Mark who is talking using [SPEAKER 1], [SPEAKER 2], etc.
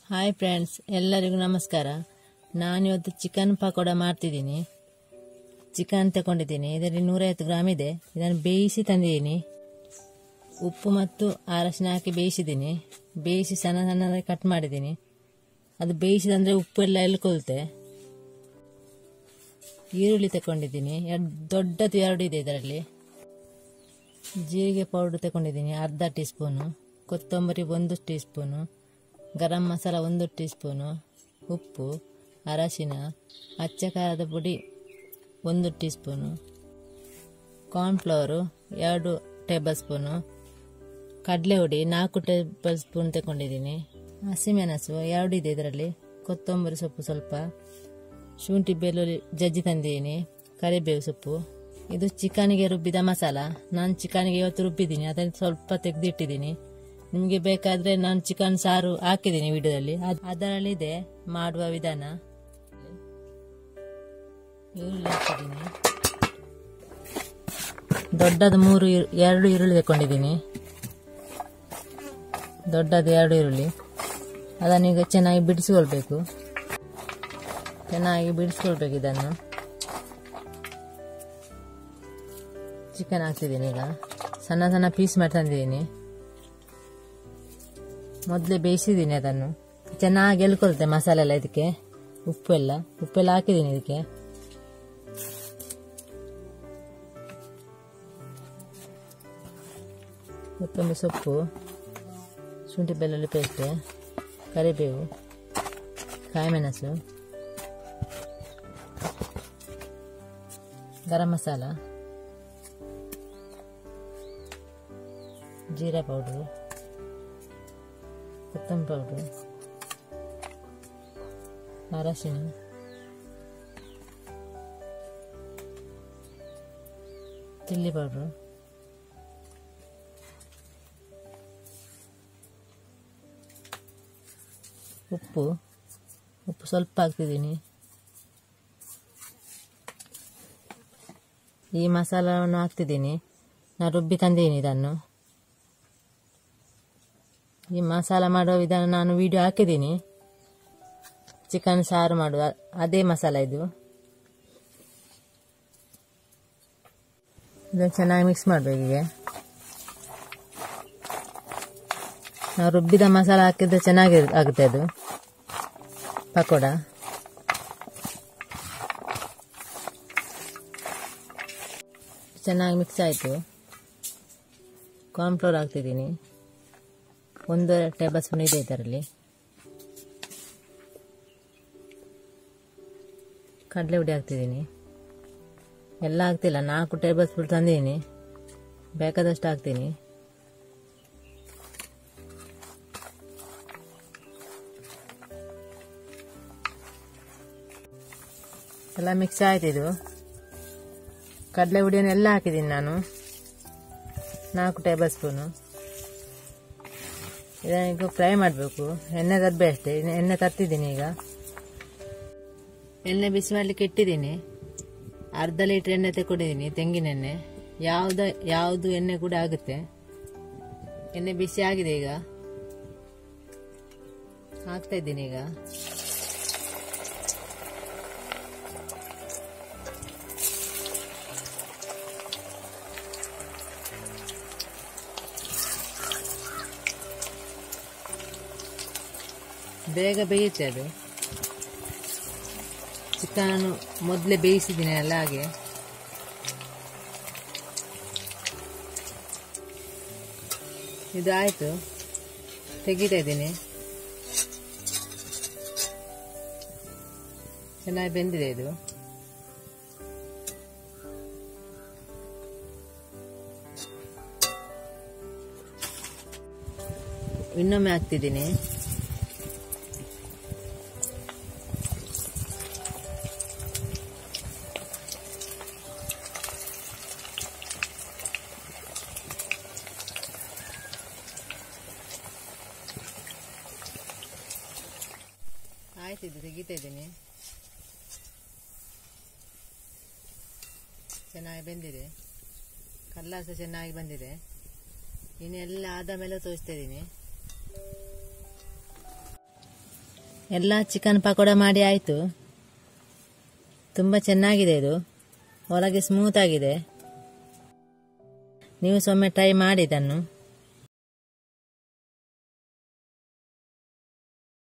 [SPEAKER 1] Hi friends, ಎಲ್ಲರಿಗೂ ನಮಸ್ಕಾರ. ನಾನಿವತ್ತು ಚಿಕನ್ ಪಕೋಡ ಮಾಡ್ತಿದ್ದೀನಿ. ಚಿಕನ್ ತಗೊಂಡಿದ್ದೀನಿ. ಇದರಲ್ಲಿ 150 ಗ್ರಾಮ್ ಇದೆ. ಇದನ್ನು ಬೇಯಿಸಿ ತಂದಿದ್ದೀನಿ. ಉಪ್ಪು ಮತ್ತು ಅರಶಿನ ಹಾಕಿ ಬೇಯಿಸಿದ್ದೀನಿ. ಬೇಯಿಸಿ ಸಣ್ಣ ಸಣ್ಣದಾಗಿ ಕಟ್ ಮಾಡಿದ್ದೀನಿ. ಅದು ಬೇಯಿಸಿದಂದರೆ ಉಪ್ಪು ಎಲ್ಲ ಎಳ್ಕೊಳುತ್ತೆ. ಈರುಳ್ಳಿ ತಗೊಂಡಿದ್ದೀನಿ. ದೊಡ್ಡದು 2 ಇದೆ ಇದರಲ್ಲಿ. ಜೀರಿಗೆ ಪೌಡರ್ ತಗೊಂಡಿದ್ದೀನಿ ಅರ್ಧ ಟೀ ಸ್ಪೂನು. ಕೊತ್ತಂಬರಿ 1 teaspoon. Garam masala 1 teaspoon. ಉಪ್ಪು, ಅರಶಿನ, ಅಚ್ಚ ಖಾರದ ಪುಡಿ 1 teaspoon. Cornflour 2 tablespoon. ಕಡಲೆ ಹುಡಿ 4 ಟೇಬಲ್ ಸ್ಪೂನ್ ತಗೊಂಡಿದ್ದೀನಿ. ಹಸಿಮೆಣಸು 2 ಇದೆ ಇದರಲ್ಲಿ. ಕೊತ್ತಂಬರಿ ಸೊಪ್ಪು ಸ್ವಲ್ಪ. ಶುಂಠಿ ಬೆಳ್ಳುಳ್ಳಿ ಜಜ್ಜಿ ತಂದಿದ್ದೀನಿ. ಕರಿಬೇವು ಸೊಪ್ಪು. ಇದು ಚಿಕನ್ಗೆ ರುಬ್ಬಿದ ಮಸಾಲ. ನಾನು ಚಿಕನ್ಗೆ ಇವತ್ತು ರುಬ್ಬಿದ್ದೀನಿ. ಅದನ್ನು ಸ್ವಲ್ಪ ತೆಗೆದಿಟ್ಟಿದ್ದೀನಿ. ನಿಮಗೆ ಬೇಕಾದರೆ ನಾನು ಚಿಕನ್ ಸಾರು ಹಾಕಿದ್ದೀನಿ ವಿಡಿಯೋದಲ್ಲಿ. ಅದರಲ್ಲಿದೆ ಮಾಡುವ ವಿಧಾನ. ಈರುಳ್ಳಿ ಹಾಕಿದ್ದೀನಿ. ದೊಡ್ಡದು 2 ಈರುಳ್ಳಿ ತಗೊಂಡಿದ್ದೀನಿ. ದೊಡ್ಡದು 2 ಈರುಳ್ಳಿ. ಅದನ್ನೀಗ ಚೆನ್ನಾಗಿ ಬಿಡಿಸ್ಕೊಳ್ಬೇಕು. ಇದನ್ನು ಚಿಕನ್ ಹಾಕ್ತಿದ್ದೀನಿ. ಈಗ ಸಣ್ಣ ಸಣ್ಣ ಪೀಸ್ ಮಾಡಿ ತಂದಿದ್ದೀನಿ. ಮೊದಲೇ ಬೇಯಿಸಿದ್ದೀನಿ. ಅದನ್ನು ಚೆನ್ನಾಗಿ ಎಳ್ಕೊಳುತ್ತೆ ಮಸಾಲೆ ಎಲ್ಲ. ಇದಕ್ಕೆ ಉಪ್ಪೆಲ್ಲ ಹಾಕಿದ್ದೀನಿ. ಇದಕ್ಕೆ ಕೊತ್ತಂಬರಿ ಸೊಪ್ಪು, ಶುಂಠಿ ಬೆಳ್ಳುಳ್ಳಿ ಪೇಸ್ಟ್, ಕರಿಬೇವು, ಕಾಯಿಮೆಣಸು, ಗರಂ ಮಸಾಲ, ಜೀರಾ ಪೌಡರು, ಕೊತ್ತಂಬರಿ ಪೌಡರು, ಅರಶಿನ, ಚಿಲ್ಲಿ ಪೌಡ್ರು, ಉಪ್ಪು ಸ್ವಲ್ಪ ಹಾಕ್ತಿದ್ದೀನಿ. ಈ ಮಸಾಲವನ್ನು ಹಾಕ್ತಿದ್ದೀನಿ. ನಾನು ರುಬ್ಬಿ ತಂದಿದ್ದೀನಿ ಇದನ್ನು. ಈ ಮಸಾಲ ಮಾಡುವ ವಿಧಾನ ನಾನು ವಿಡಿಯೋ ಹಾಕಿದ್ದೀನಿ. ಚಿಕನ್ ಸಾರು ಮಾಡುವ ಅದೇ ಮಸಾಲ ಇದು. ಇದನ್ನು ಚೆನ್ನಾಗಿ ಮಿಕ್ಸ್ ಮಾಡಬೇಕು. ಈಗ ನಾವು ರುಬ್ಬಿದ ಮಸಾಲ ಹಾಕಿದ್ರೆ ಚೆನ್ನಾಗಿ ಆಗುತ್ತೆ ಅದು ಪಕೋಡ. ಚೆನ್ನಾಗಿ ಮಿಕ್ಸ್ ಆಯಿತು. ಕಾರ್ನ್ಫ್ಲವರ್ ಹಾಕ್ತಿದ್ದೀನಿ. 1 ಟೇಬಲ್ ಸ್ಪೂನ್ ಇದೆ ಇದರಲ್ಲಿ. ಕಡಲೆ ಹುಡಿ ಹಾಕ್ತಿದ್ದೀನಿ. ಎಲ್ಲ ಹಾಕ್ತಿಲ್ಲ, 4 ಟೇಬಲ್ ಸ್ಪೂನ್ ತಂದಿದ್ದೀನಿ. ಬೇಕಾದಷ್ಟು ಹಾಕ್ತೀನಿ. ಎಲ್ಲ ಮಿಕ್ಸ್ ಆಯ್ತಿದು. ಕಡಲೆ ಹುಡಿಯನ್ನು ಎಲ್ಲ ಹಾಕಿದ್ದೀನಿ ನಾನು. 4 ಟೇಬಲ್ ಸ್ಪೂನು. ಇದನ್ನೀಗ ಫ್ರೈ ಮಾಡಬೇಕು. ಎಣ್ಣೆ ತರಬೇಡಿ ಅಷ್ಟೇ. ಎಣ್ಣೆ ತರ್ತಿದ್ದೀನಿ. ಈಗ ಎಣ್ಣೆ ಬಿಸಿ ಮಾಡಲಿಕ್ಕೆ ಇಟ್ಟಿದ್ದೀನಿ. ಅರ್ಧ ಲೀಟ್ರ್ ಎಣ್ಣೆ ತಗೊಂಡಿದ್ದೀನಿ, ತೆಂಗಿನ ಎಣ್ಣೆ. ಯಾವುದು ಎಣ್ಣೆ ಕೂಡ ಆಗುತ್ತೆ. ಎಣ್ಣೆ ಬಿಸಿ ಆಗಿದೆ. ಈಗ ಹಾಕ್ತಾ ಇದ್ದೀನಿ. ಈಗ ಬೇಗ ಬೇಯುತ್ತೆ ಅದು. ಚಿಕನ್ ಮೊದಲೇ ಬೇಯಿಸಿದ್ದೀನಿ ಅಲ್ಲ, ಹಾಗೆ. ಇದು ಆಯಿತು, ತೆಗಿತಾ ಇದ್ದೀನಿ. ಚೆನ್ನಾಗಿ ಬೆಂದಿದೆ ಇದು. ಇನ್ನೊಮ್ಮೆ ಹಾಕ್ತಿದ್ದೀನಿ. ಆಯ್ತಿದ್ದು ತೆಗಿತಾ ಇದ್ದೀನಿ. ಚೆನ್ನಾಗಿ ಬೆಂದಿದೆ. ಕಲರ್ ಸಹ ಚೆನ್ನಾಗಿ ಬಂದಿದೆ. ಇನ್ನೆಲ್ಲ ಆದ ಮೇಲೆ ತೋರಿಸ್ತಾ ಇದ್ದೀನಿ. ಎಲ್ಲ ಚಿಕನ್ ಪಕೋಡ ಮಾಡಿ ಆಯಿತು. ತುಂಬ ಚೆನ್ನಾಗಿದೆ ಇದು, ಒಳಗೆ ಸ್ಮೂತ್ ಆಗಿದೆ. ನೀವು ಒಮ್ಮೆ ಟ್ರೈ ಮಾಡಿ ಇದನ್ನು.